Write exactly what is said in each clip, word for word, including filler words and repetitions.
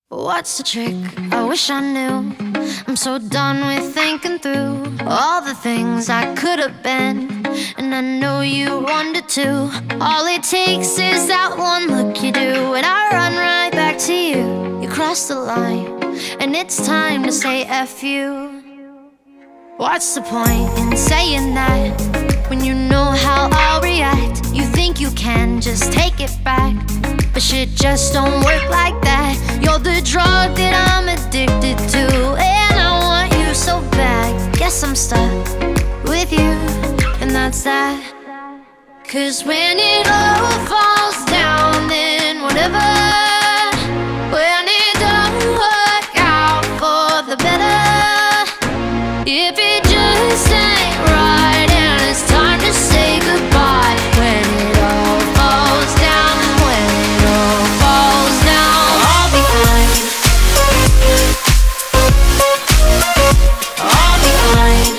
What's the trick? I wish I knew. I'm so done with thinking through all the things I could have been, and I know you wanted to. All it takes is that one look you do, and I run right back to you. You cross the line, and it's time to say F you. What's the point in saying that when you know how I'll react? You think you can just take it back, but shit just don't work like that. You're the drug that I'm addicted to, and I want you so bad. Guess I'm stuck with you, and that's that. Cause when it all falls down, then whatever. When it don't work out for the better, if it just ain't right and it's time to say goodbye. When it all falls down, when it all falls down, I'll be fine. I'll be fine.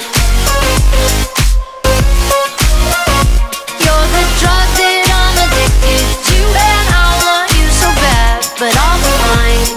You're the drug that I'm addicted to, and I want you so bad, but I'll be fine.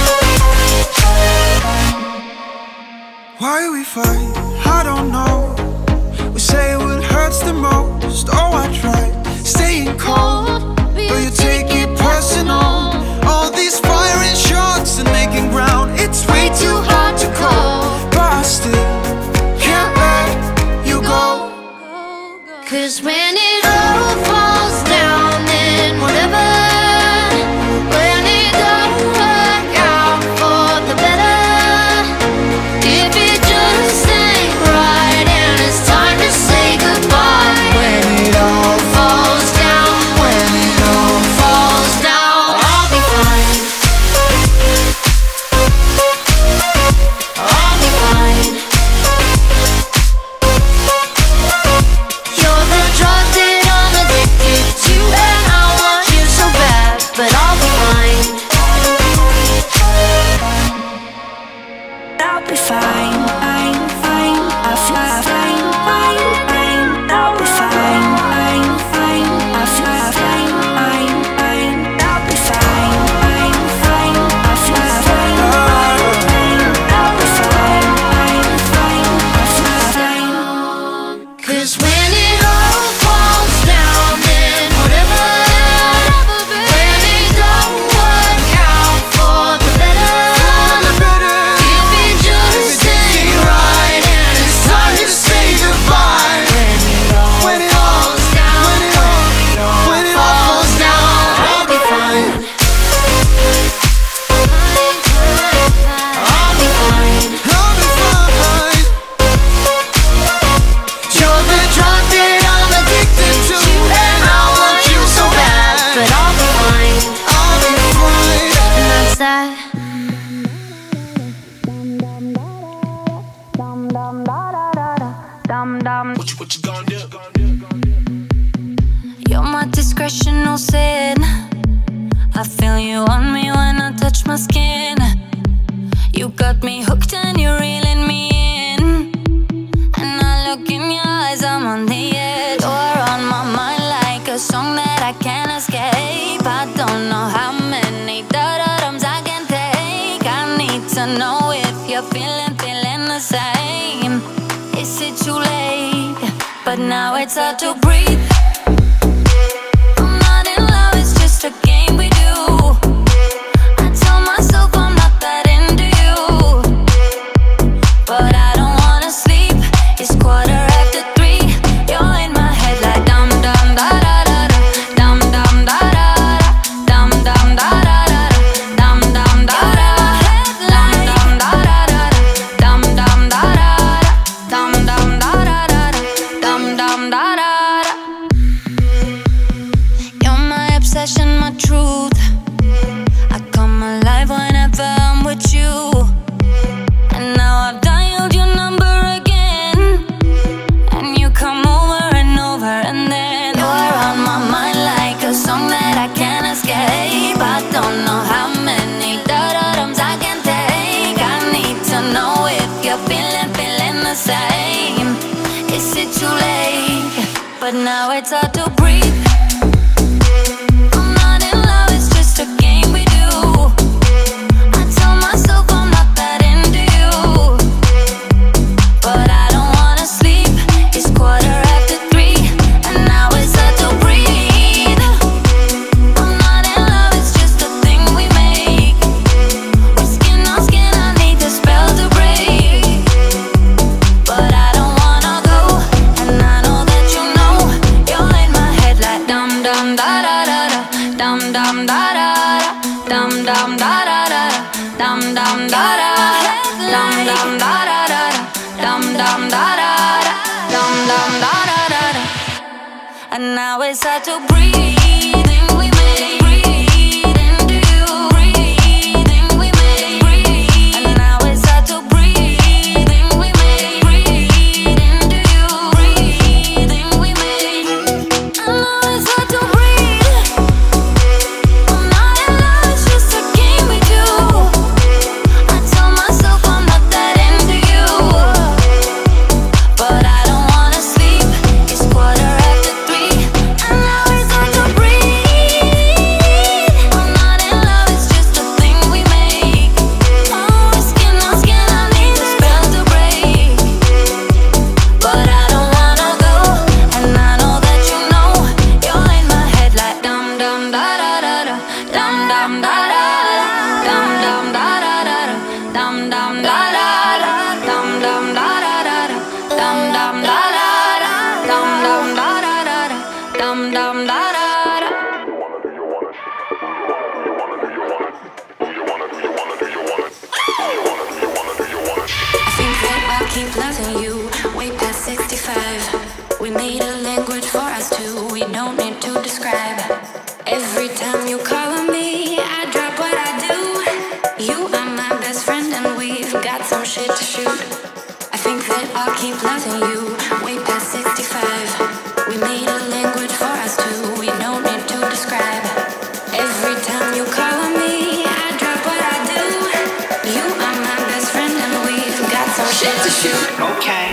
Why we fight? I don't know. We say what hurts the most. Oh, I tried staying cold, but you take it personal. All these firing shots and making ground, it's way too hard to call, but I still can't let you go. Cause when it all falls down, then whatever. When it don't work out for the better, if it just ain't right and it's time to say goodbye. When it all falls down, when it all falls down, I'll be fine. I'll be fine. You're the drug that I'm addicted to, and I want you so bad, but I'll be fine. I'll be fine, fine, fine. I'll fly, fine, fine, fine. I'll be fine, fine, fine. I'll fly, fine, fine, fine. I'll be fine, fine, fine. I'll fly, fine, fine, fine. I'll be fine, fine, fine. I'll fly, fine. Cause when it all falls down, then whatever. When it don't work out for the better, if it just ain't right and it's time to say goodbye. When it all falls down, when it all falls down, I'll be fine. I'll be fine. I'll be fine. You're the drug that I'm addicted to, and I want you so bad, but I'll be fine. I'll be fine. And that's that. What you, what you gonna do? You're my discretion, no sin. I feel you on me when I touch my skin. You got me hooked and you're reeling me in. And I look in your eyes, I'm on the edge. You're on my mind like a song that I can't escape. I don't know how many da-da-dums I can take. I need to know if you're feeling, feeling the same. Is it too late? But now it's hard to breathe. I'm not in love, it's just a game we do. I tell myself I'm not that into you, but I don't wanna sleep. It's quarter after three. You're in my head like dum dum da da da da, dum dum da da da, dum dum da da da, dum dum da da, dum dum da da da, dum dum da da da, dum dum da da da, dum dum da da da. You're my obsession, my truth. I come alive whenever I'm with you. And now I've dialed your number again, and you come over and over, and then you're on my mind like a song that I can't escape. I don't know how many da-da-dums I can take. I need to know if you're feeling, feeling the same. Is it too late? But now it's hard to breathe. I'm not in love, it's just a game we do. I dum dum da da, dum dum da da da, dum dum da da da, dum dum da da da da. And now it's hard to breathe in we make, breathe into you, breathe in we make, breathe. And now it's hard to breathe in we make, breathe into you, breathe in we make. And now it's hard to breathe. I'm not in love, it's just a game we do. I tell myself I'm not that into you, but I don't wanna sleep. It's quarter after three, and now it's hard to breathe. I'm not in love, it's just a thing we make. Oh, it's skin on skin, I need the spell to break, but I don't wanna go. And I know that you know you're in my head like dum dum da da da da, dum dum da da da, dum dum da da da da, dum dum da da da, dum dum da da da da, dum dum da da da, dum dum da da da da, dum dum da da da. I think that I keep loving you way past sixty-five. We made a language for us two, we don't need to describe. Every time you call on me, I drop what I do. You are my best friend and we've got some shit to shoot. I think that I'll keep loving you way past sixty-five. We made a language for us two, we don't need to describe. Every time you call on me, I drop what I do. You are my best friend and we've got some shit to shoot. Okay.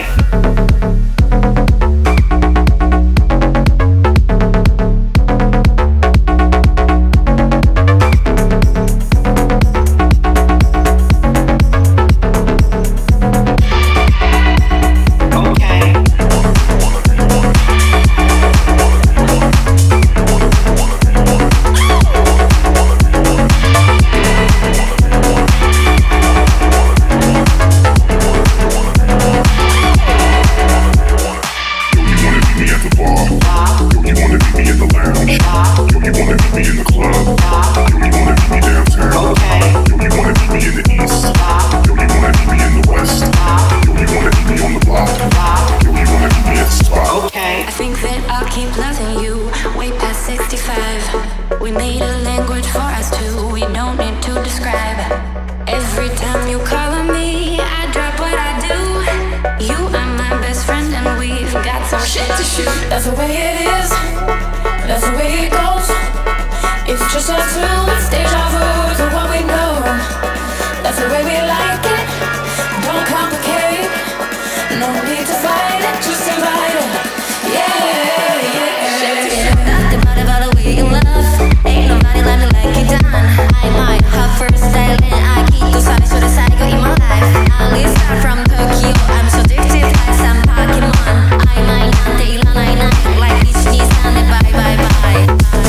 I think that I'll keep loving you way past sixty-five. We made a language for us two, we don't need to describe. Every time you call on me, I drop what I do. You are my best friend and we've got some shit to shoot. That's the way it is, that's the way it goes. It's just us two, it's deja vu to what we know. That's the way we like it, don't complicate. No need to fight it, just invite it. Yeah, yeah. Nothing but about the way you love. Ain't nobody like me like you done. I might have first style and I keep those eyes to the side, go in my life. I live far from Tokyo, I'm so addicted like some Pokemon. I might not take long night night, like each knees down and bye bye bye.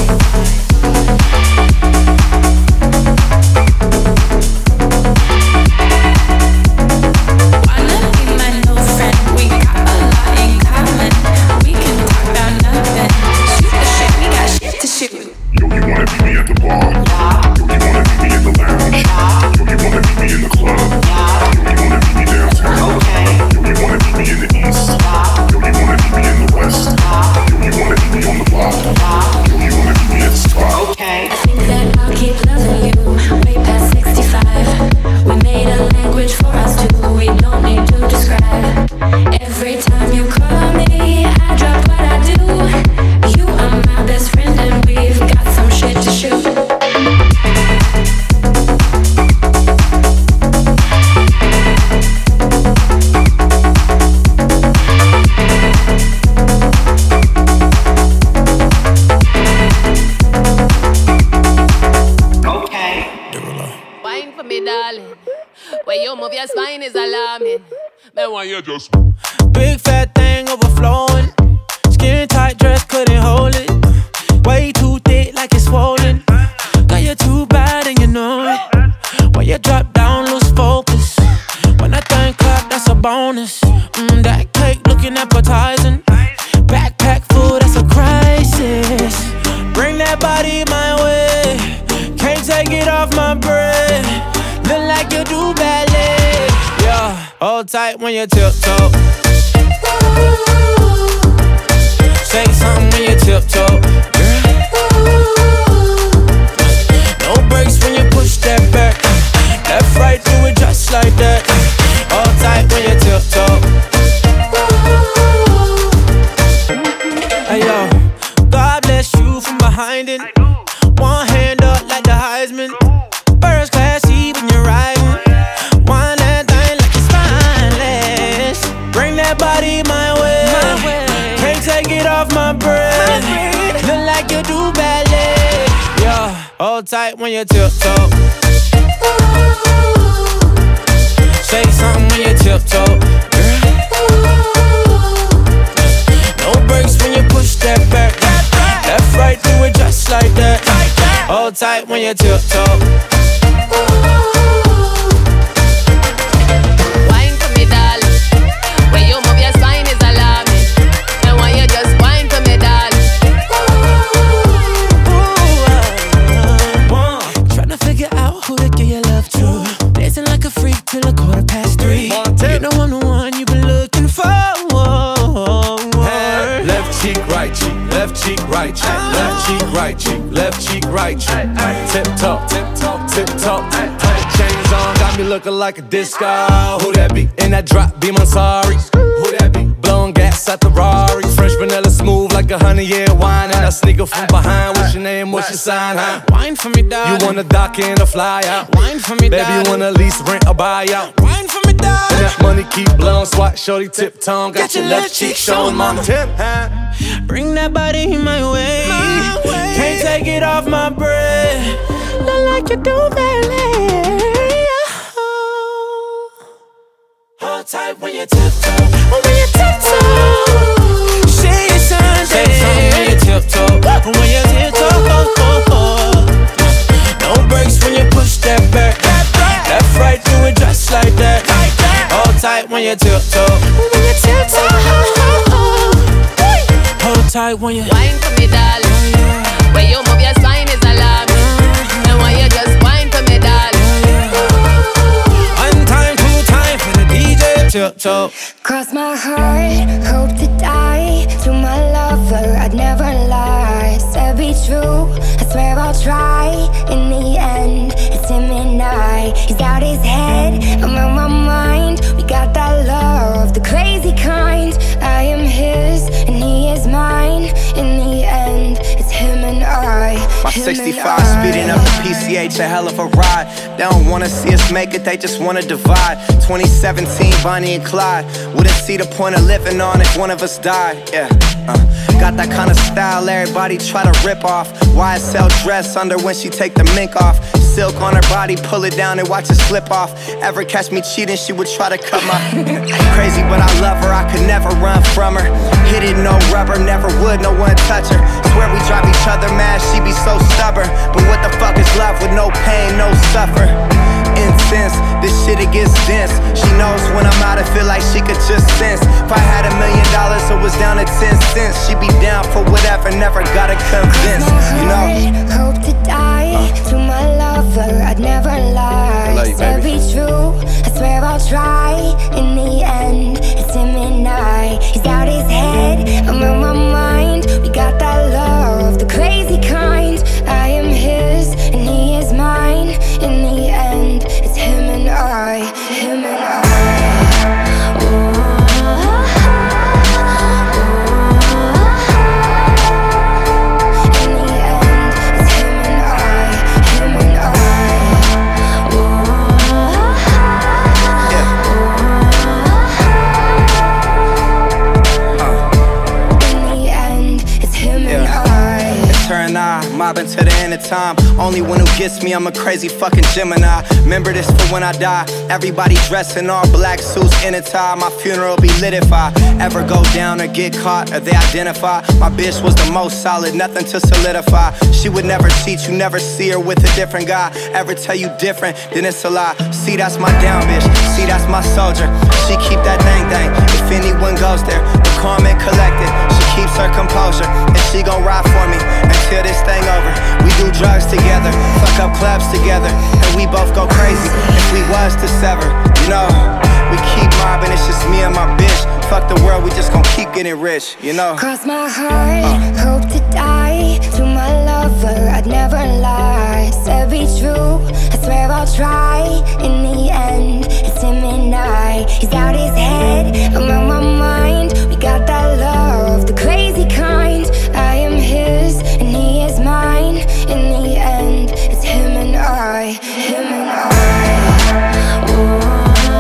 Wanna be my new friend? We got a lot in common. We can talk about nothing. Shoot the shit, we got shit to shoot. Yo, you wanna meet me at the bar? Yo, you wanna meet me in the lounge? Yo, you wanna meet me in the club? Yo, you wanna meet me downtown? Yo, you wanna meet me in the east? Yo, you wanna meet me in the west? Yo, you wanna meet me on the block? Yo, you wanna meet me at the spot? I think that I'll keep loving you way past sixty-five. We made a language for us two, we don't need to describe. Every time you call on me, I drop what I do. You are my best friend and we've got some shit to shoot. Wine for me, darling. When you move your spine is alarming. Then why you just big fat thing overflowing. Skin tight dress couldn't hold it. Way too thick like it's swollen. Got you too bad and you know it. When you drop down, lose focus. When that thing clap, that's a bonus. Mm, that cake looking appetizing. Backpack full, that's a crisis. Bring that body my way. Can't take it off my bread. Look like tight when you tiptoe. Say something when you tiptoe, girl. No brakes when you push that back. Left, right, do it just like that. All tight when you tiptoe. Hey yo, God bless you from behind it. One hand up like the Heisman. First class seat when you're riding. One that thing like it's spineless. Bring that body my way. Can't take it off my breath. Look like you do ballet. Yeah, hold tight when you tiptoe. Say something when you tiptoe, girl. No brakes when you push that back. Left, right, do it just like that. Hold tight when you tiptoe. Wine for me, darling. When you move your spine is alarming. And when you just wine for me, darling. Tryna figure out who to give your love to. Dancing like a freak till a quarter past three. You know I'm the one you've been looking for. Hey, left cheek, right cheek, left cheek, right cheek, left cheek, right cheek, left cheek, right cheek. Tip top, tip top, tip top. Chains on, got me looking like a disco. Who that be? In that drop, be my sorry. Who that be? Blowing gas at the Rari. Fresh vanilla smooth like a honey year wine. And I sneak up from behind. What's your name? What's your sign? Huh? Wine for me, darling. You wanna dock in or fly out? Wine for me, baby, darling. you wanna lease, rent, or buy out? Wine for me, darling. And that money keep blowing, swat, shorty, tip tongue. Got, got your left cheek showing, mama. Tip, huh? Bring that body my way. my way. Can't take it off my breath. Look like you do ballet. Hold tight when you tiptoe. When you tiptoe. Say your Sunday. Say something when you tiptoe. When you tiptoe. No brakes when you push that back. Left, right, do it just like that. Hold tight when you tiptoe. When you tiptoe. Hold tight when you wine for me, darling. When you move your spine is alarming. And when you just wine for me, darling. One time, two time for the D J. Tiptoe. Cross my heart, hope to die. To my lover, I'd never lie. Said be true, I swear I'll try. In the end, it's him and I. He's out his head, I'm on my mind. We got that love, the crazy kind. I am his, and he is mine. In the end, it's him and I. My sixty-five speeding up the P C H, a hell of a ride. They don't wanna see us make it, they just wanna divide. Twenty seventeen, Bonnie and Clyde. Wouldn't see the point of living on if one of us died. Yeah, uh, got that kind of style everybody try to rip off. Y S L dress under when she take the mink off. Silk on her body, pull it down and watch it slip off. Ever catch me cheating, she would try to cut my crazy, but I love her, I could never run from her. Hit it, no rubber, never would, no one touch her. Swear we drive each other mad, she be so stubborn. But what the fuck is love with no pain, no suffer? Incense, this shit it gets dense. She knows when I'm out, I feel like she could just sense. If I had a million dollars, it was down to ten cents. She'd be down for whatever, never gotta convince, you know? Hope to die, uh. to my lover, I'd never lie. I Said be true, I swear I'll try. In the end, it's him and I. He's out his head, I'm on my mind. We got that love, the crazy kind. I am his, and he is mine. In the end, it's him and I, him and I. Mobbing to the end of time. Only one who gets me, I'm a crazy fucking Gemini. Remember this for when I die. Everybody dressed in all black suits in a tie. My funeral be lit if I ever go down or get caught or they identify. My bitch was the most solid, nothing to solidify. She would never cheat, you never see her with a different guy. Ever tell you different, then it's a lie. See, that's my down bitch, see, that's my soldier. She keep that thing thing, if anyone goes there. But calm and collected, she keeps her composure. And she gon' ride for me until this thing over. We do drugs together, fuck up clubs together, and we both go crazy if we was to sever. You know, we keep mobbing getting rich, you know. Cross my heart, uh. hope to die. To my lover, I'd never lie. Said be true, I swear I'll try. In the end, it's him and I. He's out his head, I'm on my mind. We got that love, the crazy kind. I am his, and he is mine. In the end, it's him and I. Him and I. Oh.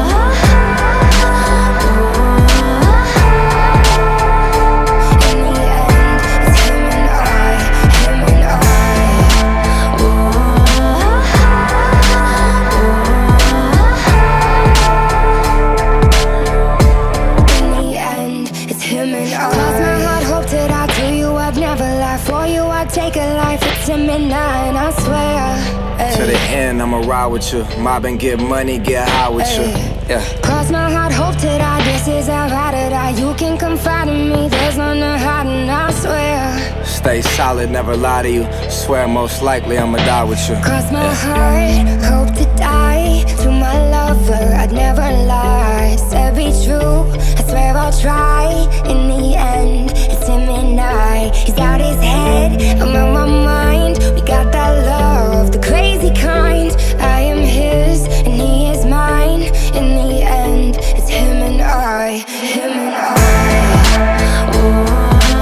Midnight, I swear. Ay. To the end, I'ma ride with you. Mob and get money, get high with Ay. you. Yeah. Cross my heart, hope to die. This is how I to die. You can confide in me. There's none to hide, and I swear. Stay solid, never lie to you. Swear most likely I'ma die with you. Cross my yeah. heart, hope to die. To my lover, I'd never lie. Said be true, I swear I'll try. In the end, it's him and I. He's out his head, I'm on my mind. We got that love, the crazy kind. I am his, and he is mine. In the end, it's him and I. Him and I. Oh.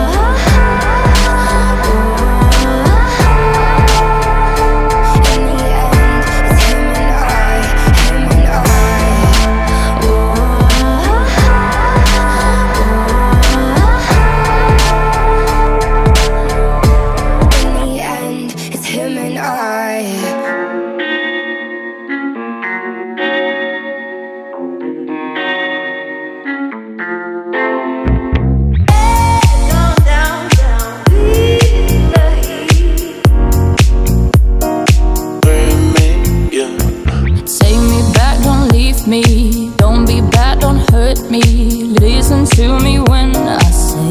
Me, don't be bad, don't hurt me. Listen to me when I say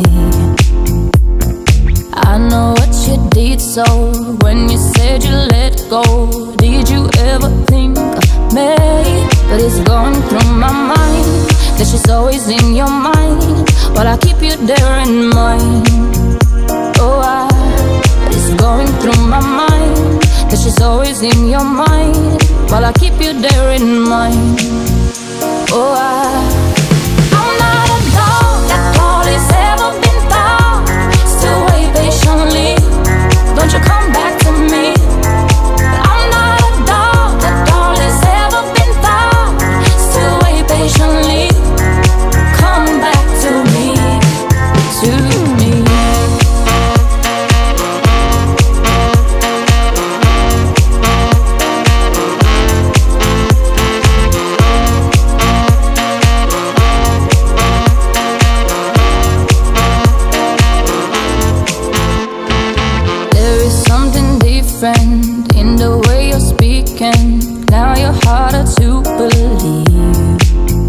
I know what you did, so when you said you let go, did you ever think of me? But it's going through my mind that she's always in your mind, while I keep you there in mind. Oh, I, but it's going through my mind that she's always in your mind, while I keep you there in mind. Oh, I, I'm not a dog that all has ever been thought. Still wait patiently, don't you come back to me. I'm not a dog that all has ever been thought. Still wait patiently, come back to me, to me. In the way you're speaking, now you're harder to believe.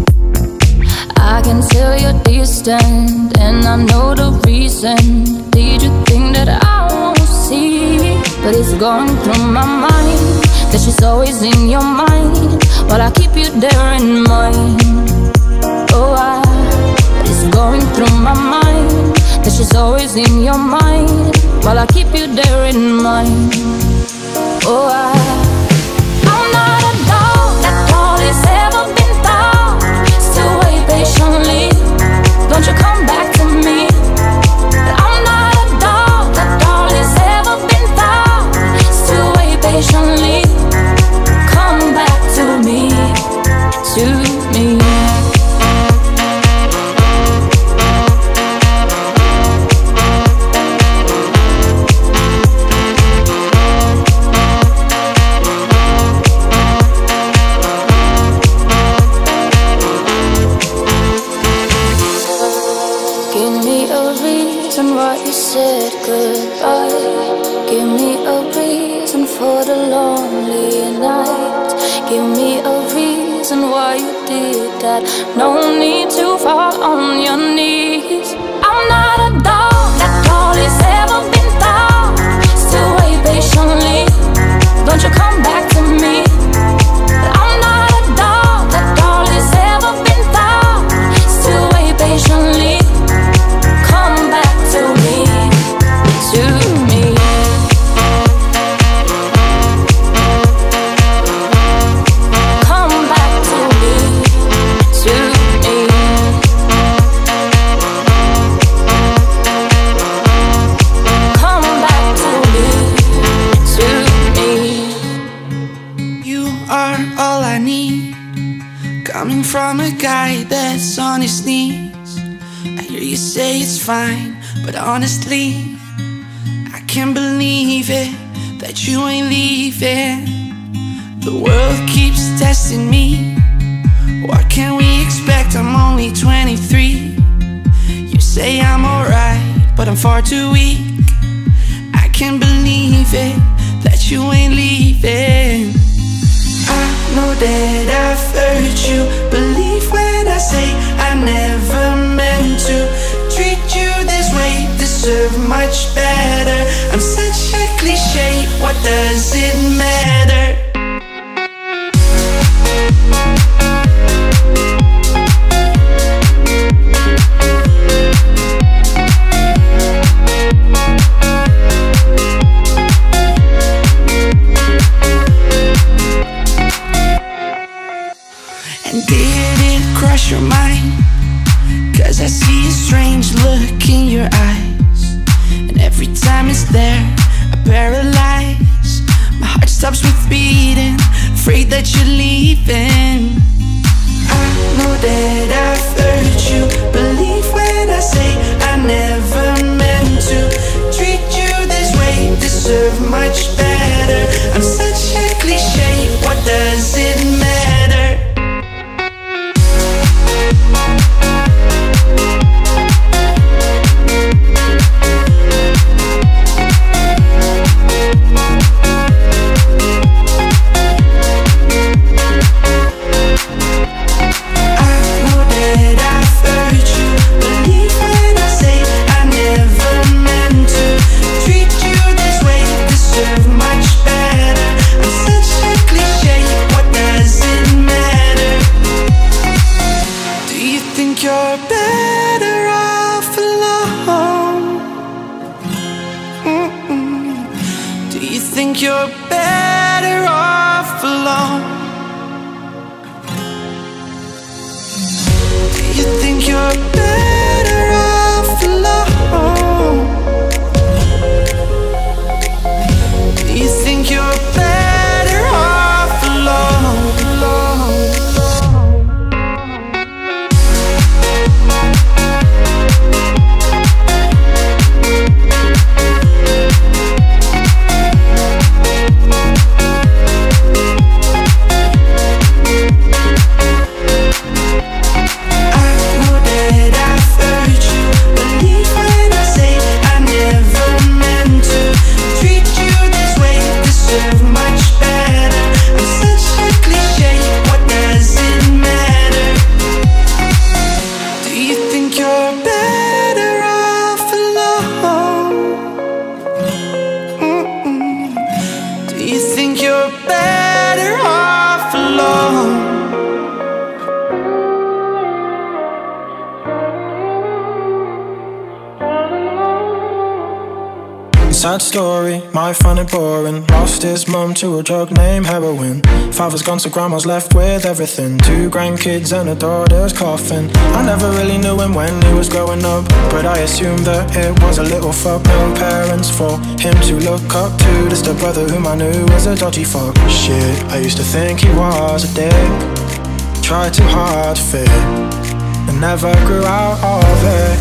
I can tell you're distant, and I know the reason. Did you think that I won't see? But it's going through my mind that she's always in your mind, while I keep you there in mind. Oh, I, but it's going through my mind that she's always in your mind, while I keep you there in mind. Oh, I, I'm not a dog that all has ever been thought. Still wait patiently, don't you come back to me. I'm not a dog that all has ever been thought. Still wait patiently, come back to me, to me. Said goodbye. Give me a reason for the lonely night. Give me a reason why you did that. No need to fall on your knees. I'm not a dog that all has ever been thought. Still wait patiently, don't you come back to me. I'm not a dog that all has ever been thought. Still wait patiently, Coming from a guy that's on his knees, I hear you say it's fine, but honestly, I can't believe it, that you ain't leaving. The world keeps testing me. What can we expect? I'm only twenty-three. You say I'm alright, but I'm far too weak. I can't believe it, that you ain't leaving. I know that I've hurt you. Believe when I say I never meant to treat you this way. Deserve much better. I'm such a cliche, what does it matter? And did it cross your mind? Cause I see a strange look in your eyes, and every time it's there, I paralyze. My heart stops with beating, afraid that you're leaving. I know that I've hurt you. Believe when I say I never meant to treat you this way. Deserve much better. I'm such a cliche, what does it matter? You're better off alone. Do you think you're better off alone? Do you think you're better off alone? Sad story, might find it boring. Lost his mum to a drug named heroin. Father's gone so grandma's left with everything. Two grandkids and a daughter's coffin. I never really knew him when he was growing up, but I assumed that it was a little fuck. No parents for him to look up to. Just a brother whom I knew was a dodgy fuck. Shit, I used to think he was a dick. Tried too hard to fit, and never grew out of it.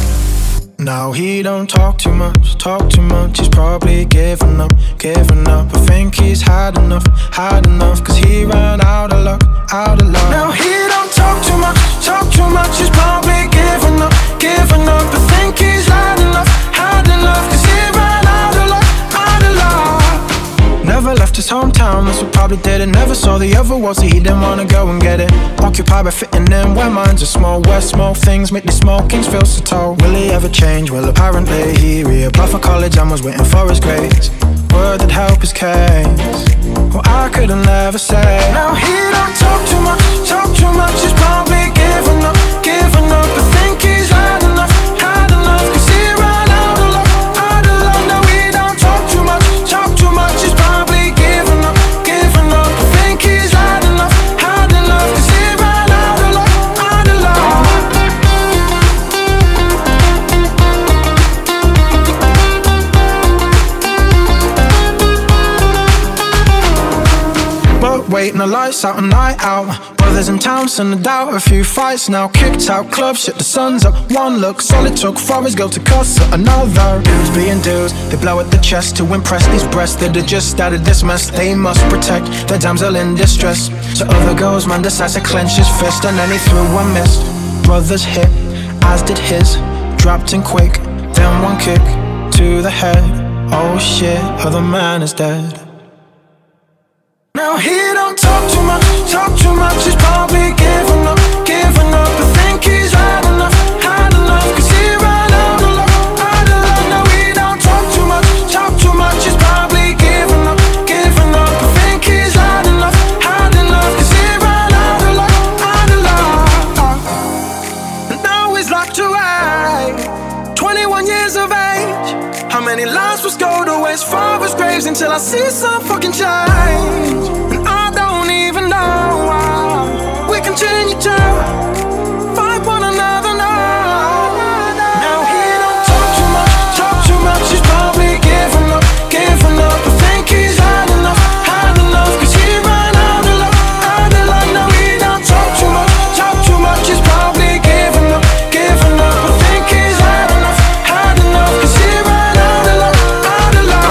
Now he don't talk too much, talk too much. He's probably given up, given up. I think he's had enough, had enough. Cause he ran out of luck, out of luck. Now he don't talk too much, talk too much. He's probably given up, given up. I think he's had enough, had enough. Cause he ran out of luck, out of luck. Never left his hometown, that's what probably did it. Never saw the other world, so he didn't wanna go and get it. Occupied by fitting in where minds are small. Where small things make these small kings feel so tall. Will he ever change? Well, apparently he reapplied for college and was waiting for his grades. Word that help his case, well, I couldn't ever say. Now he don't talk too much, talk too much. He's probably given up, given up. I think he's had enough, had enough. Cause he ran out of luck, out of luck. Now he don't talk too much, talk too much. He's probably given up, given up. I think he's had enough, had enough. Cause he ran out of luck, out of luck. But wait celebrating the lights out and night out. Brothers in town, send a doubt, a few fights now. Kicked out club, shit, the sun's up. One look, solid took for his girl to cuss at another. Dudes being dudes, they blow at the chest to impress these breasts that are just started this mess. They must protect the damsel in distress. So other girls, man decides to clench his fist, and then he threw one missed. Brothers hit, as did his, dropped in quick, then one kick to the head. Oh shit, other man is dead. Now he don't talk too much, talk too much. He's probably giving up, giving up. I think he's had enough, had enough. Cause he ran out of luck, out of luck. Now he don't talk too much, talk too much. He's probably giving up, giving up. I think he's had enough, had enough. Cause he ran out of luck, out of luck. And now he's locked away, twenty-one years of age. How many lives will go to his father's graves until I see some fucking change? And I don't even know why we continue to fight one another now. Now he don't talk too much, talk too much. He's probably giving up, giving up. I think he's had enough, had enough. Cause he ran out of luck, out of luck. Now he don't talk too much, talk too much. He's probably giving up, giving up. I think he's had enough, had enough. Cause he ran out of luck, out of luck.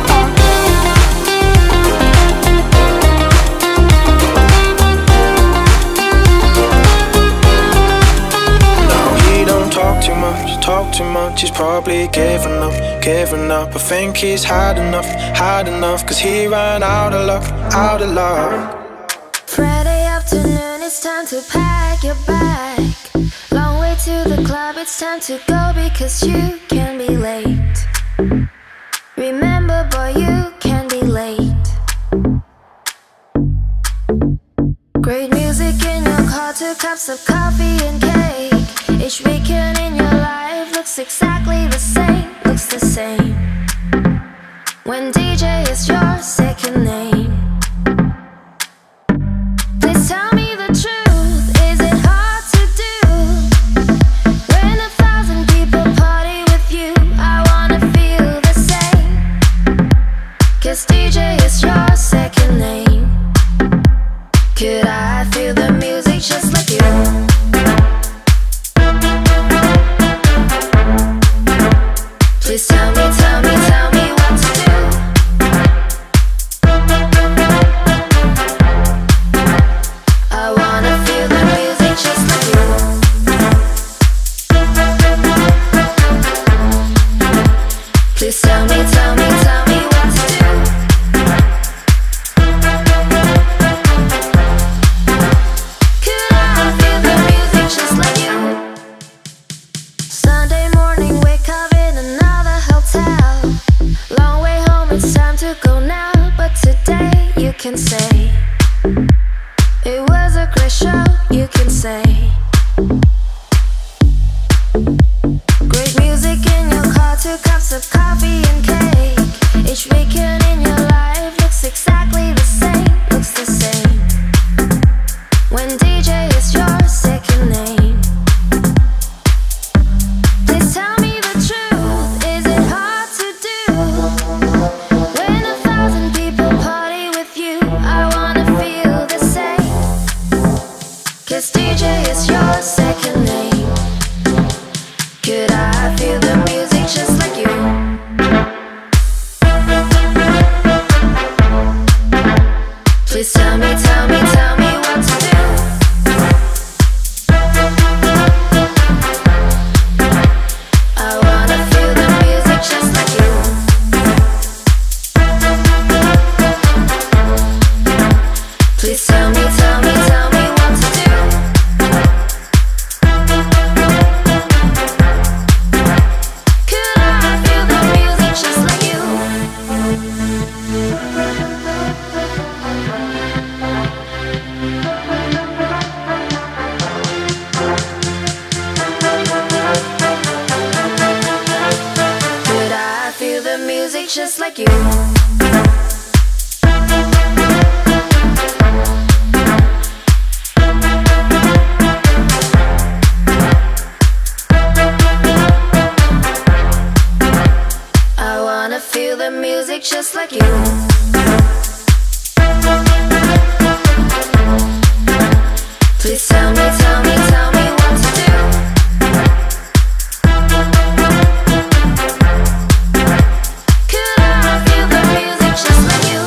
Too much, talk too much. He's probably giving up, giving up. I think he's had enough, had enough. Cause he ran out of luck, out of luck. Friday afternoon, it's time to pack your bag. Long way to the club, it's time to go because you can be late. Remember, boy, you can be late. Great music in your car, two cups of coffee and cake. Each weekend in your life looks exactly the same, looks the same. When D J is your second name. Please tell me the truth, is it hard to do? When a thousand people party with you, I wanna feel the same. Cause D J is your second name. Could I feel the music just like you? Please tell me, tell me, tell me what to do. I wanna feel the music just like you. Please tell me, tell me, tell me what to do. Could I feel the music just like you? Sunday morning, wake up in another hotel. Long way home, it's time to go now. But today you can say it was a great show, you can say. Great music in your car, two cups of coffee and cake. Each weekend in your life looks exactly the same, looks the same. When D J is your second name. Please tell me the truth, is it hard to do? When a thousand people party with you, I wanna feel the same. Cause D J is your second name. Could I feel the music just like you? Please tell me, tell me, tell me what to do. I wanna feel the music just like you. Please tell me, tell me, tell me what to do. Could I feel the music just like you? Could I feel the music just like you? I wanna feel the music just like you. Please tell me, tell me, tell me what to do. Could I feel the music just like you?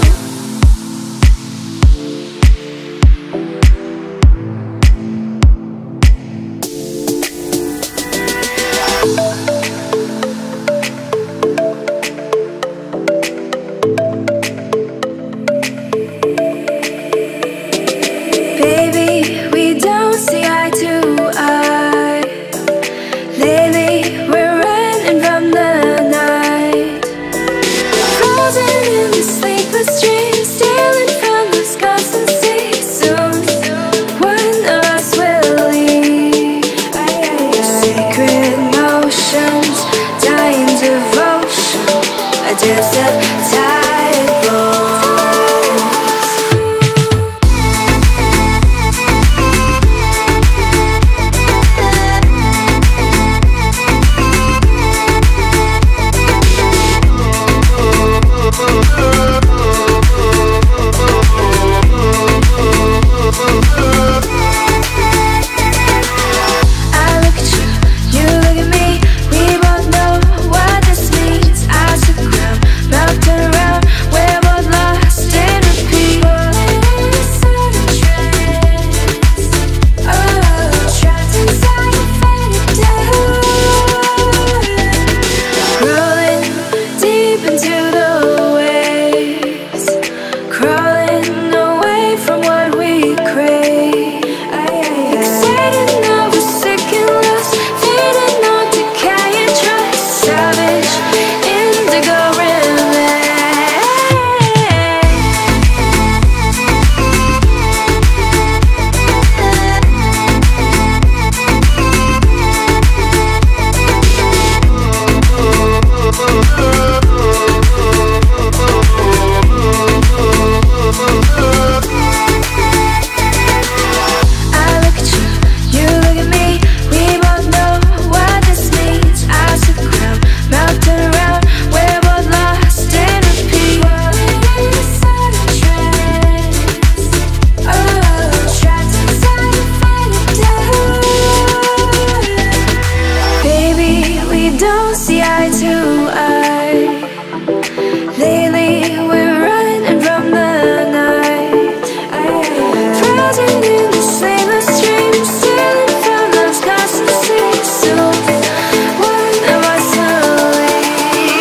Baby, we don't see eye to eye. Lately, we're running from the night, frozen in the sleepless dreams, stealing from the skies and seas. Soon, one of us will leave. Sacred motions, dying devotion, a dance of tide rolls. I look at you, you look at me. We both know what this means. I took a crown, now turn around. We're both lost in repeat. Oh, trapped inside a faded down. Rolling deep into the waves, crawling away from what we crave. Excited now, we're sick and lost, feeding on decaying trust. Savage indigo rhythm. I look at you, you look at me. We both know what this means. I took a crown, now turn around. We're both lost in repeat. Oh, trapped inside a faded down. Baby, we don't see eye to eye. Lately, we're running from the night, frozen in the sleepless dreams, stealing from love's constant seas. Soon, one of us will leave.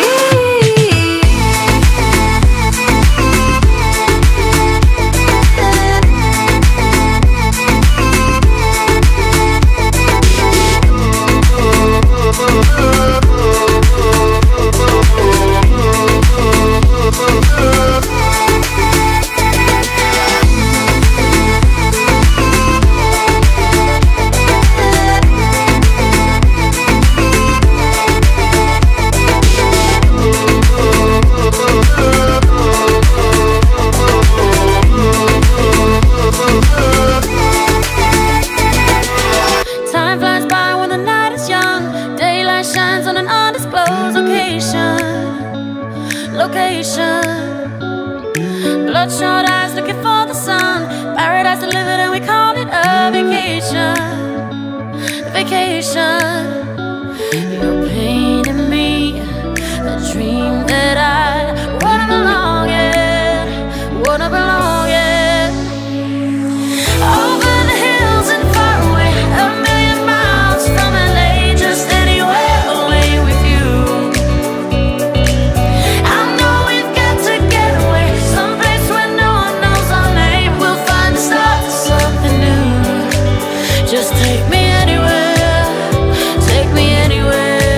Time flies by when the night is young. Daylight shines on an undisclosed location. Location. Bloodshot eyes looking for the sun. Paradise delivered and we call it a vacation. Vacation. You're painting me a dream that I wanna belong in. Wanna belong in. Over the hills and far away, a million miles from L A, just anywhere away with you. I know we've got to get away, someplace where no one knows our name. We'll find the start to something new. Just take me anywhere, take me anywhere.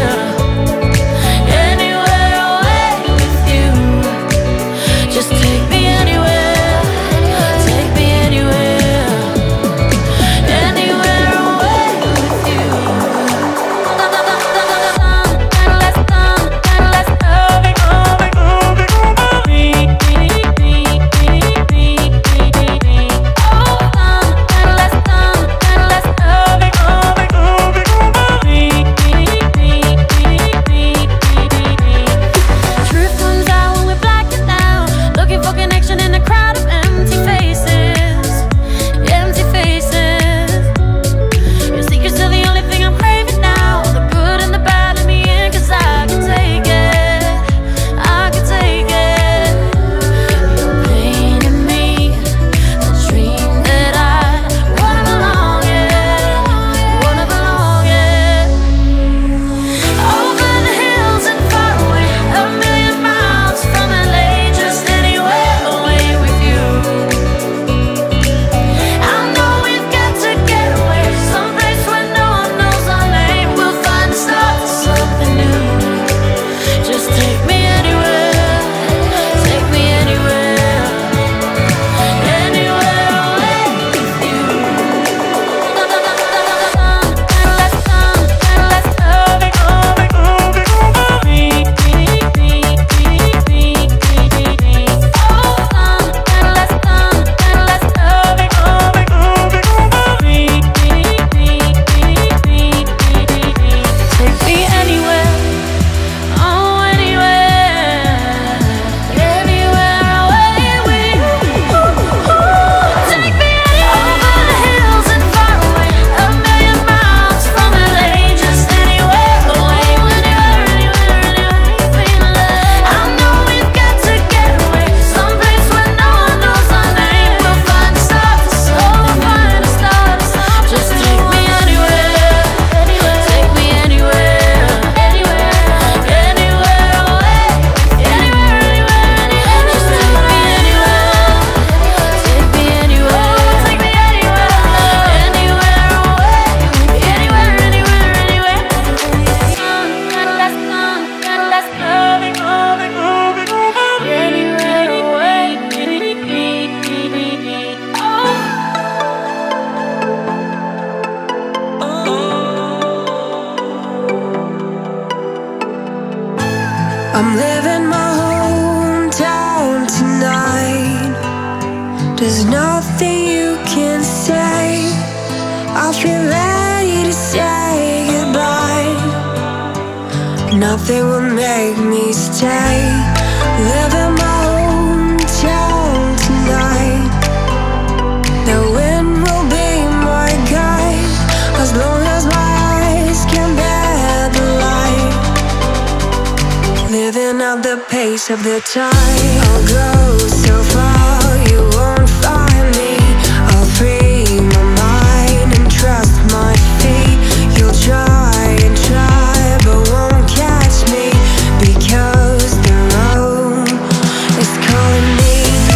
I'm living my hometown tonight. There's nothing you can say. I feel ready to say goodbye. Nothing will make me stay. Living my hometown tonight. The wind will be my guide, as long as my eyes can bear the light. Living at the pace of the tide. I'll go so far, you won't find me. I'll free my mind and trust my feet. You'll try and try, but won't catch me, because the road is calling me.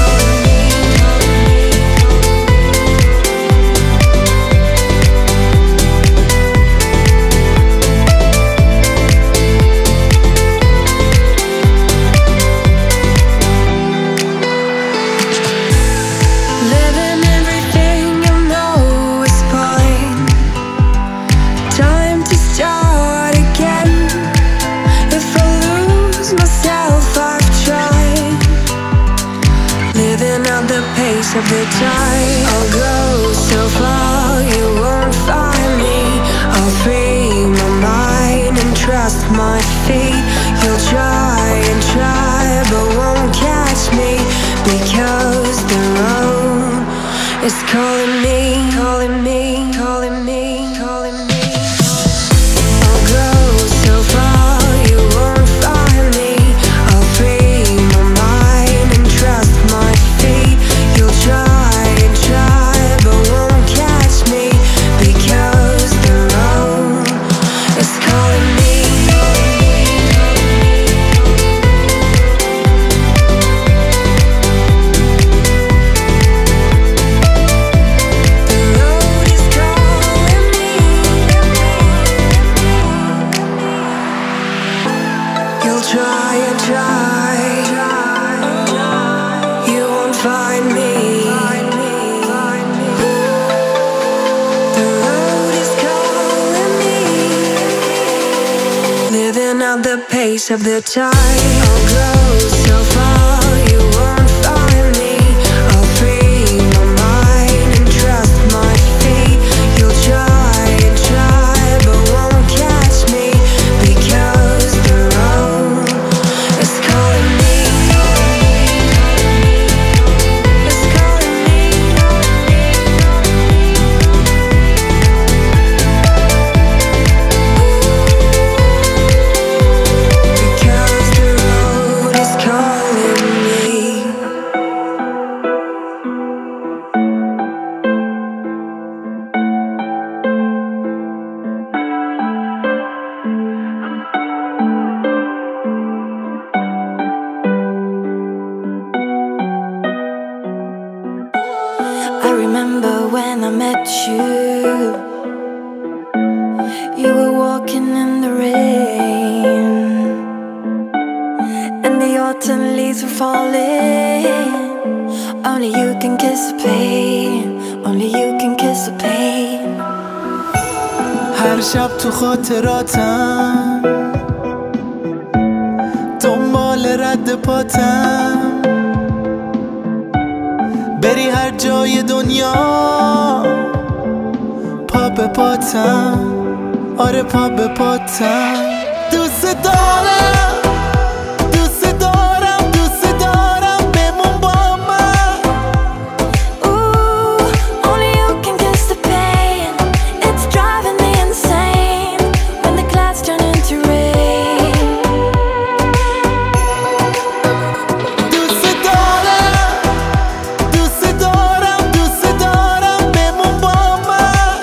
Living everything you know is fine. Time to start again. If I lose myself, I've tried. Living at the pace of the tide. I'll go so far, you won't find me. I'll free my mind and trust my feet. You'll try and try, but won't catch me, because the road is calling me, calling me, calling me, calling me. I'll go so far, you won't find me. I'll free my mind and trust my feet. You'll try and try, but won't catch me, because the road is calling me. You'll try and try, you won't find me. The road is calling me. Living at the pace of the tide. I'll go so far, you won't find me. I'll free my mind and trust my feet. You'll try and try, but won't catch me, because the road is calling me. It's calling me. Because the road is calling me. I remember when I met you. You were walking in the rain, and the autumn leaves were falling. Only you can kiss the pain. Only you can kiss the pain. هر شب تو خاطراتم، دنبال رد پاتم، بری هر جای دنیا، پا به پاتم، آره پا به پاتم. دوست دارم، دوست دارم، دوست دارم، بمون با من. Ooh, only you can kiss the pain. It's driving me insane when the clouds turn into rain. دوست دارم، دوست دارم، دوست دارم، بمون با من.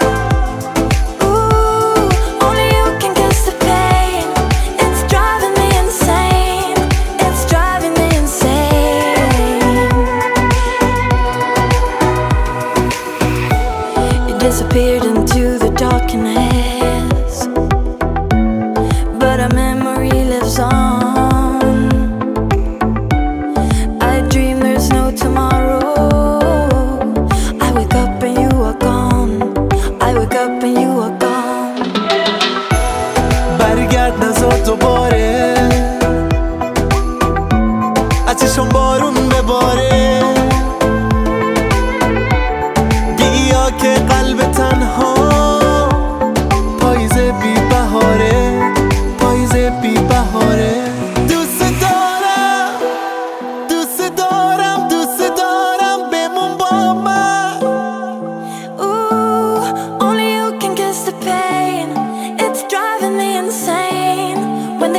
Ooh, only you can kiss the pain. It's driving me insane. It's driving me insane. You disappeared into the darkness, but our memory lives on. I dream there's no tomorrow. I wake up and you are gone. I wake up and you are gone. برگرد نزار دوباره،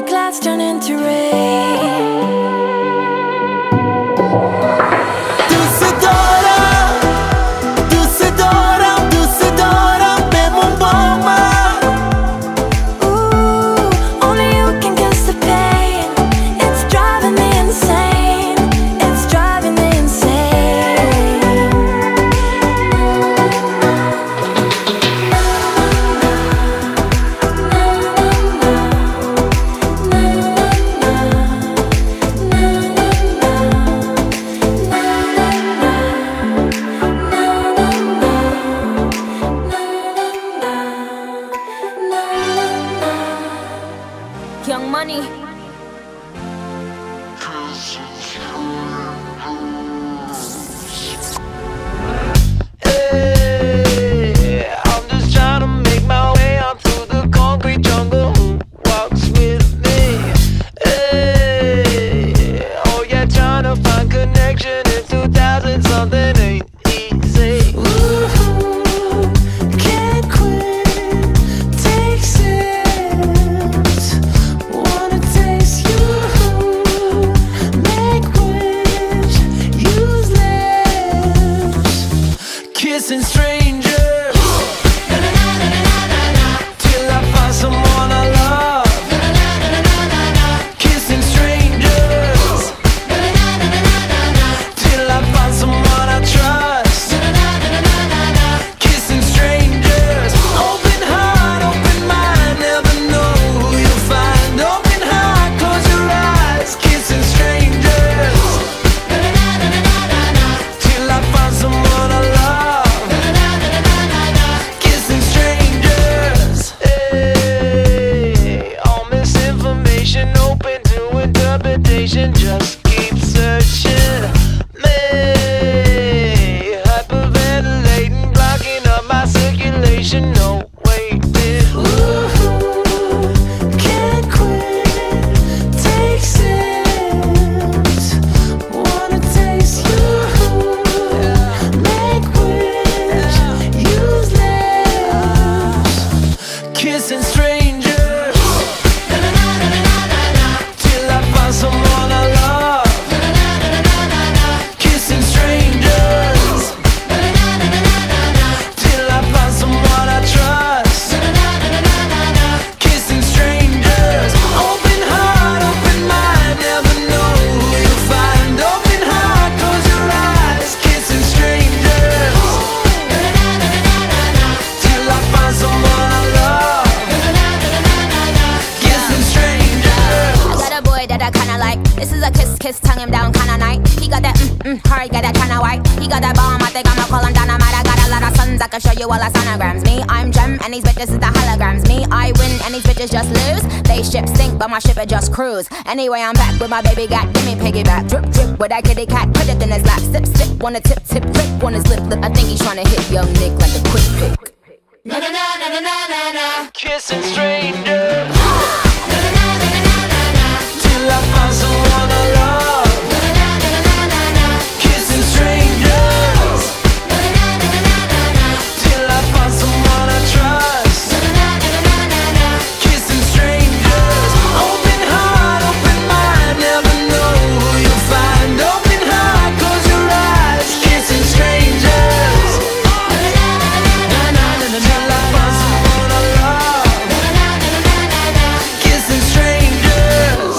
the clouds turn into rain. Young Money. Hey, I'm just trying to make my way out through the concrete jungle. Who walks with me? Hey, oh yeah, trying to find connection in two thousand something ain't easy. Ooh, can't quit, take sips. Wanna taste you, make wish, use lips, kissing strangers till I find someone I love. Kissing strangers till I find someone I trust. Kissing strangers, open heart, open mind, never know who you'll find. Open heart, close your eyes. Kissing strangers till I find someone I love. Kissing strangers. Hey, all misinformation open to interpretation. Just keep searching. Me, hyperventilating, blocking up my circulation. No waiting. Ooh, can't quit, take sips. Wanna taste you, make wish, use lips, kissing strangers till I find someone I love. Kissing strangers till I find someone I trust. Kissing strangers, open heart, open mind, never know who you'll find. Open heart, close your eyes. Kissing strangers till I find someone I love. Kissing strangers. I got a boy that I kinda like. This is a kiss, kiss, tongue him down kinda night. He got that mm, mm, hard, got that kinda white. He got that bomb, I think I'ma call him dynamite. I got a lot of sons, I can show you all the sonograms. Me, I'm Gem, and these bitches is the holograms. Me, I win, and these bitches just lose. They ship sink, but my ship it just cruise. Anyway, I'm back with my baby got, give me piggyback. Drip, drip, with that kitty cat, put it in his lap. Sip, sip, wanna tip, tip, lick on his lip, lip. I think he's tryna hit young Nick like a quick pick. Na na na na na na na na. Kissing strangers till I find someone I love. Kissing strangers till I find someone I trust. Kissing strangers, open heart, open mind, never know who you'll find. Open heart, close your eyes. Kissing strangers till I find someone I love. Kissing strangers.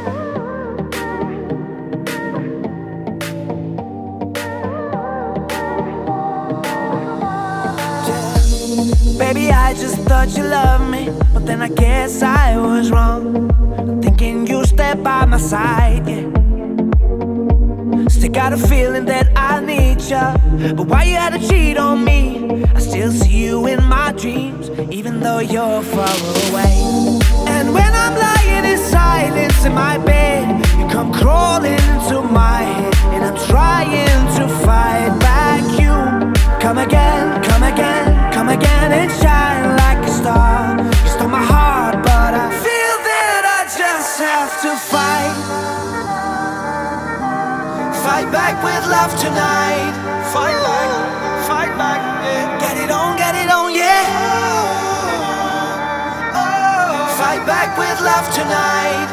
Baby, I just thought you loved me, but then I guess I was wrong. Thinking you stay by my side, yeah. Still got a feeling that I need ya, but why you had to cheat on me? I still see you in my dreams, even though you're far away. And when I'm lying in silence in my bed, you come crawling into my head, and I'm trying to fight back you. Come again, come again, come again and shine like a star. You stole my heart, but I feel that I just have to fight. Fight back with love tonight. Fight back, fight back, yeah. Get it on, get it on, yeah. Oh, fight Fight back with love tonight.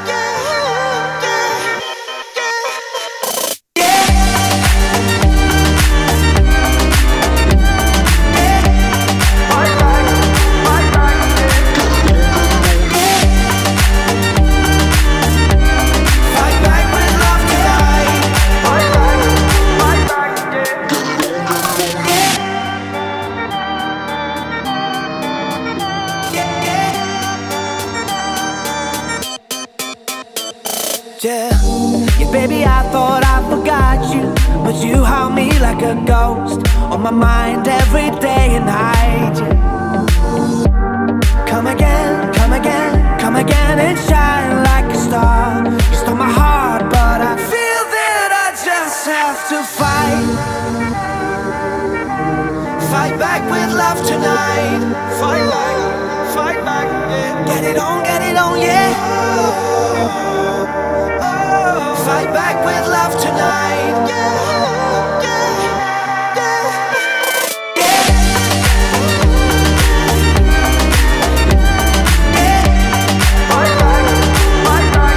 Yeah, yeah, baby, I thought I forgot you, but you haunt me like a ghost on my mind every day and night. Yeah. Come again, come again, come again and shine like a star. You stole my heart, but I feel that I just have to fight. Fight back with love tonight. Fight back, fight back, yeah. Get it on, get it on, yeah. Fight back with love tonight. Yeah, yeah, yeah, yeah. Fight back, fight back,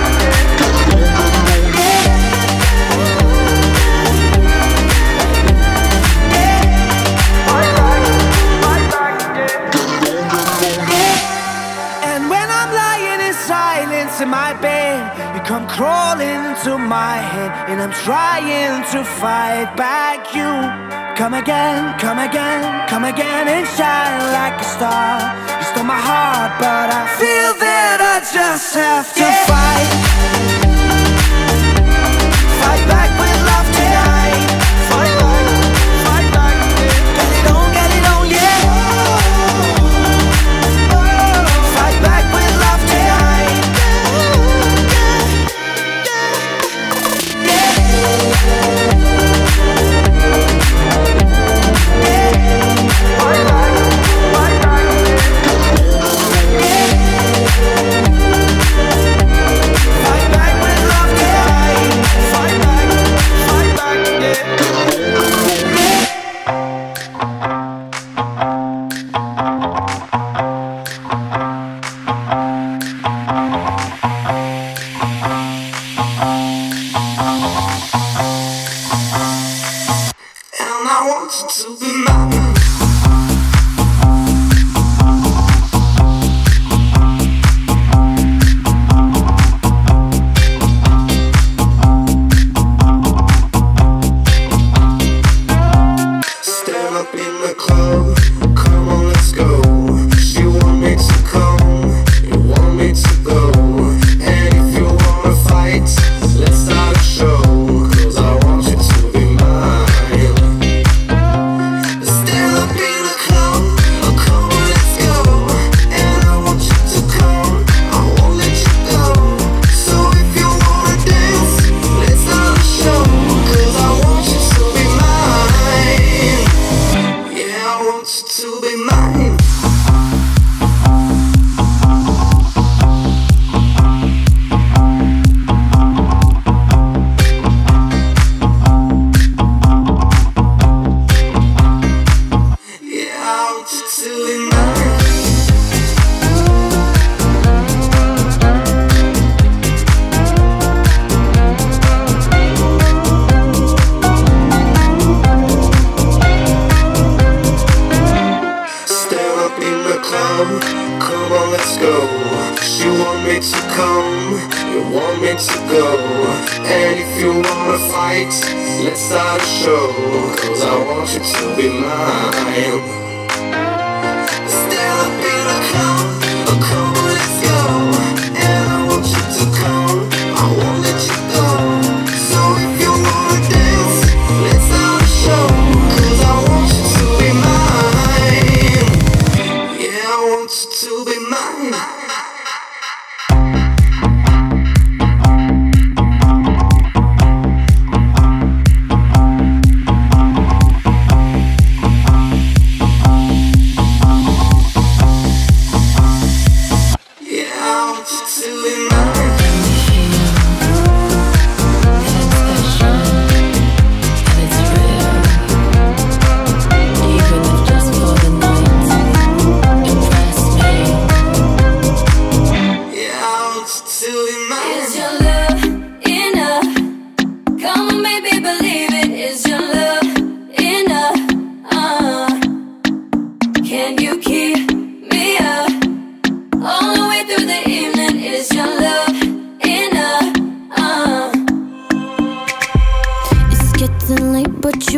and when I'm lying in silence in my bed, you come crawling into my head, and I'm trying to fight back you. Come again, come again, come again and shine like a star. You stole my heart, but I feel that I just have to yeah. fight. Fight back with love tonight. Fight back, fight back, yeah. Get it on, get it on, yeah. Fight back with love tonight.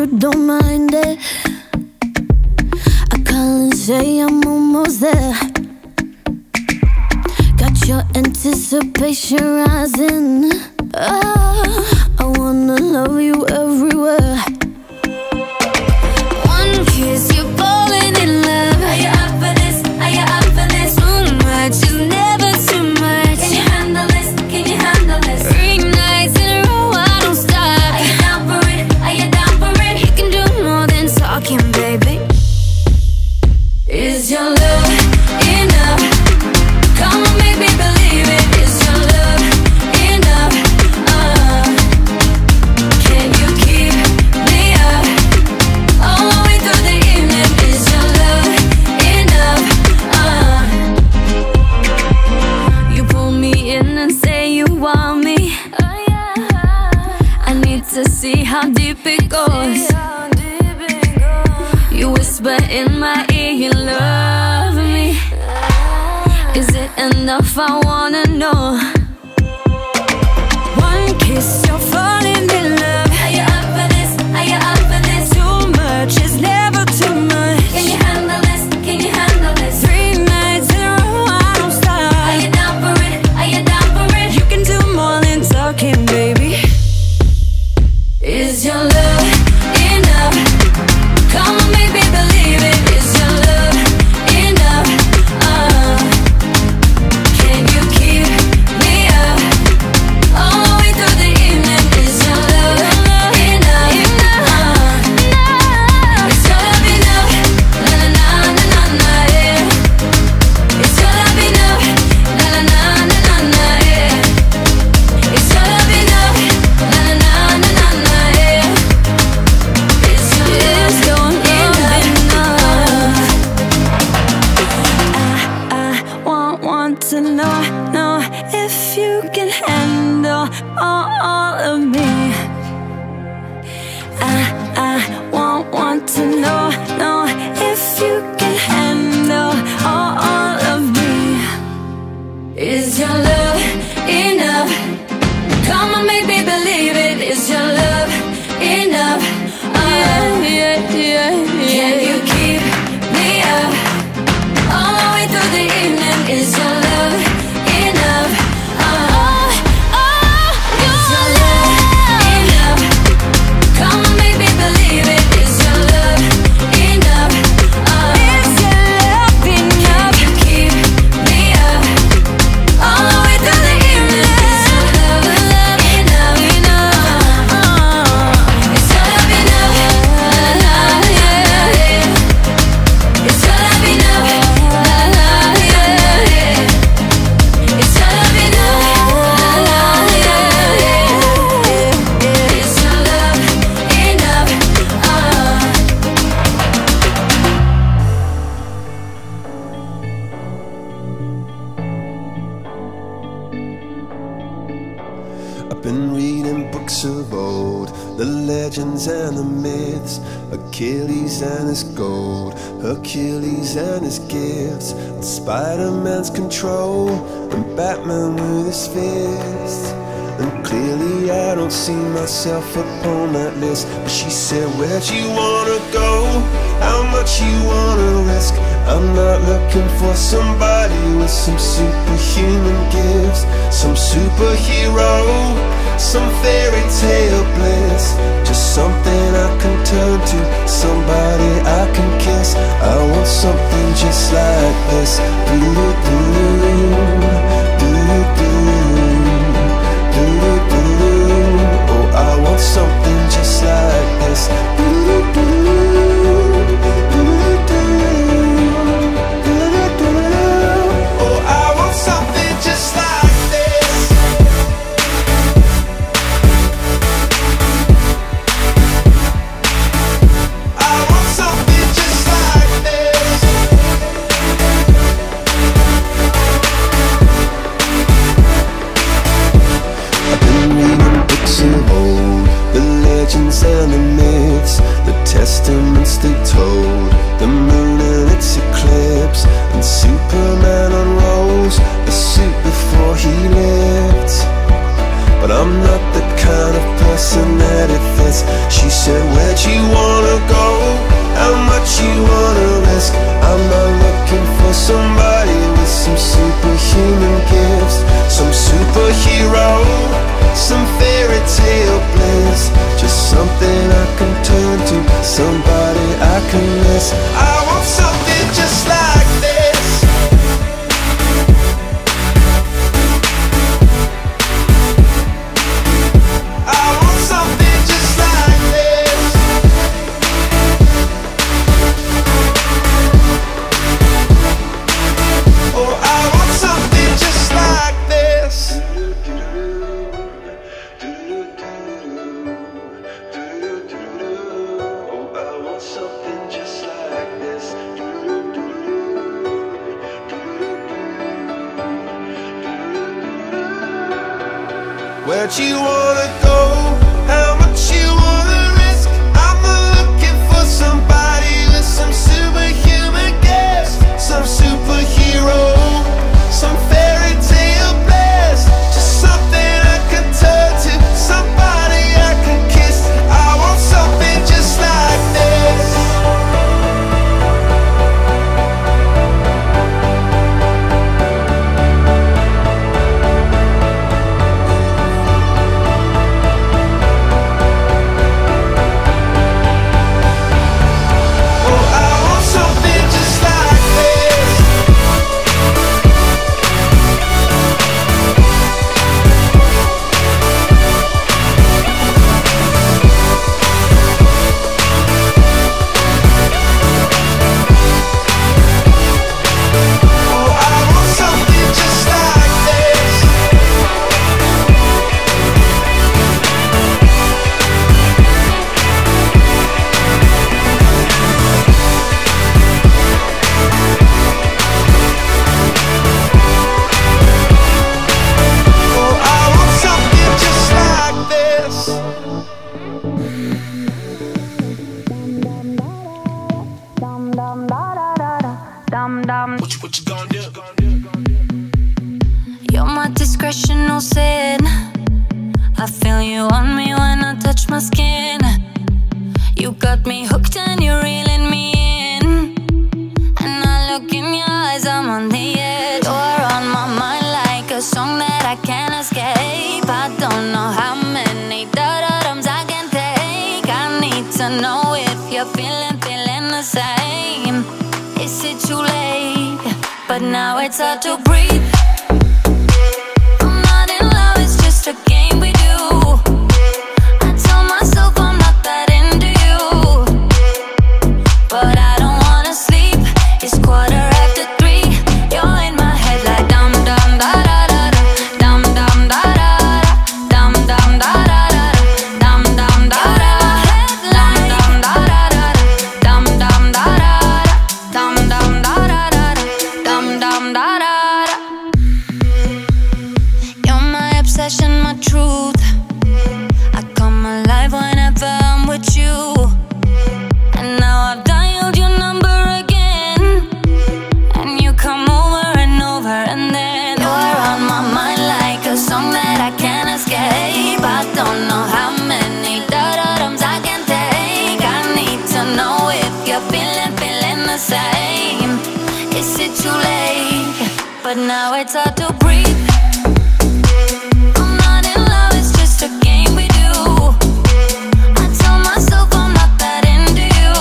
you don't mind it. I call and say I'm almost there. Got your anticipation rising. Oh, I wanna love you everywhere. One kiss, you're falling in love. Are you up for this? Are you up for this? Too much is never too much. Can you handle this? Can you handle this? Three nights in a row, I don't stop. Are you down for it? Are you down for it? You can do more than talking, baby. Is your love enough? Come on, make me believe it. Is your love enough? Uh, can you keep me up all the way through the evening? Is your love enough? Uh, you pull me in and say you want me. I need to see how deep it goes. You whisper in my ear you love me. Is it enough? I wanna know. One kiss, you're falling in love. Are you up for this? Are you up for this? Too much is never too much. Can you handle this? Can you handle this? Three nights in a row, I don't stop. Are you down for it? Are you down for it? You can do more than talking, baby. Is your love enough? Come on, make me believe it. Is your love enough? Uh, can you keep me up all the way through the evening? Is your love enough? Uh, is your love enough? Na na na na na yeah. Is your love enough? Na na na na na yeah. Is your love enough? Na na na na na yeah. Is your love enough? I, I want, want to know, know if you can handle all, all of me. I, I want, want to know, know if you can handle all, all of me. Is your love enough? Come on, make me believe it. Is your love enough? Uh, yeah, yeah, yeah. Can you keep me up all the way through the evening? Is your love enough? Uh, oh, is your love enough? Come on, make me believe it. Is your love enough? Uh, is your love enough? Can you keep me up all the way through the evening? Is your love enough? Enough? Uh, is your love enough? La la yeah, yeah. Is your love enough? La la yeah, yeah. Is your love enough? La la yeah, yeah. Is your love enough? Uh. I've been reading books of old, the legends and the myths, Achilles and his gold, Hercules and his gifts, and Spider-Man's control, and Batman with his fists. And clearly I don't see myself upon that list. But she said, where'd you wanna go? How much you wanna risk? I'm not looking for somebody with some superhuman gifts, some superhero, some fairy tale bliss. Just something I can turn to, somebody I can kiss. I want something just like this. Do-do-do, do-do-do. Oh, I want something just like this. Oh, I want something just like this. I want something just like this. you wanna risk? I'm not looking for somebody with some superhuman gifts, some superhero, some fairy tale bliss. Just something I can turn to, somebody I can miss. I want something just like this. I want something just like this. Oh, I want something just like this. Oh, I want something just like this. Where'd you wanna go? How much you wanna risk? I'm not looking for somebody with some superhuman gifts, some superhero, some fairy tale bliss. Just something I can turn to, somebody I can kiss. I want something just like this. Oh, I want something just like this. Oh, I want something just like this. Oh, I want something just like this. What you, what you gonna do? You're my discretional sin. I feel you on me when I touch my skin. You got me hooked and you're reeling me in. And I look in your eyes, I'm on the edge. You're on my mind like a song that I can't escape. I don't know how many da-da-dums I can take. I need to know if you're feeling, feeling the same. Is it too late? But now it's hard to breathe. I'm not in love, it's just a game we do. I tell myself I'm not that into you, but I don't wanna sleep. It's quarter after three. You're in my head like dum dum da da da da, dum dum da da da, dum dum da da da, dum dum da da, dum dum da da da, dum dum da da da, dum dum da da da, dum dum da da da. You're my obsession, my truth. I come alive whenever I'm with you. And now I've dialed your number again, and you come over and over, and then you're on my mind like a song that I can't escape. I don't know how many da-da-dums I can take. I need to know if you're feeling, feeling the same. Is it too late? But now it's hard to breathe. I'm not in love, it's just a game we do. I tell myself I'm not that into you,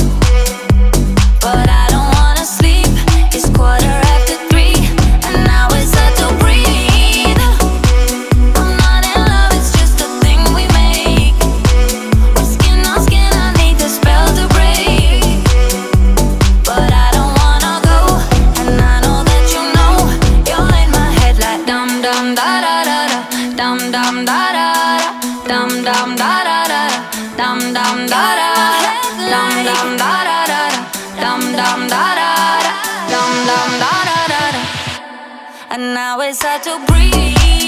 but I don't wanna sleep. It's quarter after three, and now it's hard to breathe. I'm not in love, it's just a thing we make. We're skin on skin, I need the spell to break. But I don't wanna go, and I know that you know. You're in my head like dum dum da da da da, dum dum da da da, dum dum da da da, dum dum da da, dum dum da da da, dum dum da da da, dum dum da da da. And now it's hard to breathe.